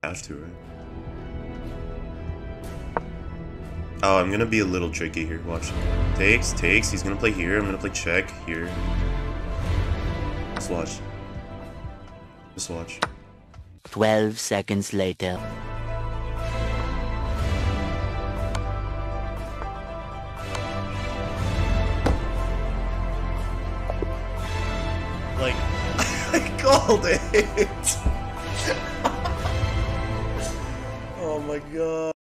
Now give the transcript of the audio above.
Have to, right? Oh, I'm gonna be a little tricky here. Watch. Takes. He's gonna play here. I'm gonna play check here. Just watch. Just watch. 12 seconds later. Like, I called it! Oh my god.